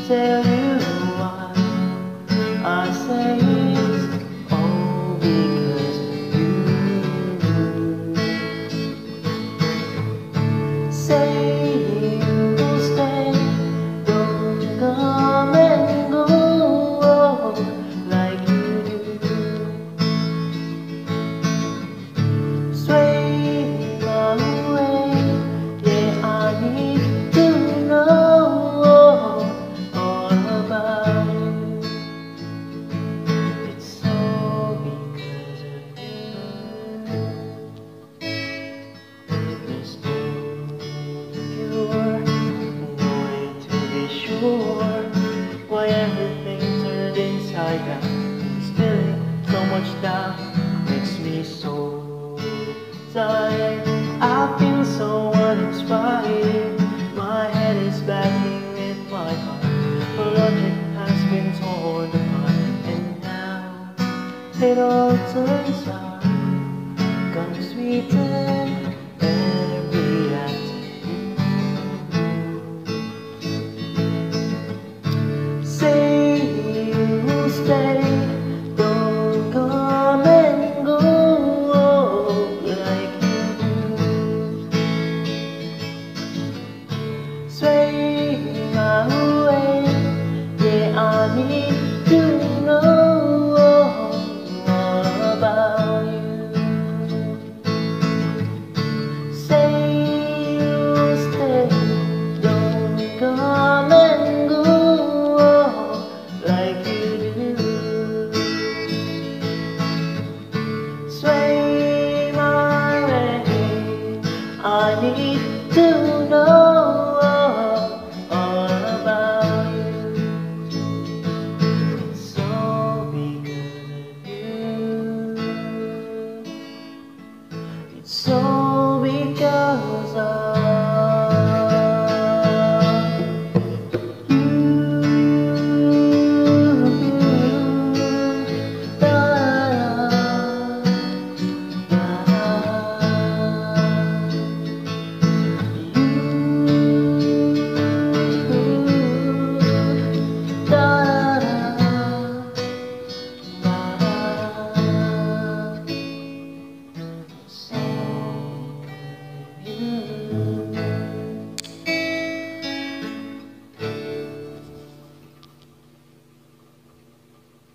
tell you why I say it's all because you say you'll stay, don't come and go like you do. Sway my way, yeah, I need to know all about you. It's all because of you. There's no cure, no way to be sure why everything turned inside out. Instilling so much doubt makes me so tired. I feel so uninspired. My head is backing with my heart. The logic has been torn apart, and now it all turns out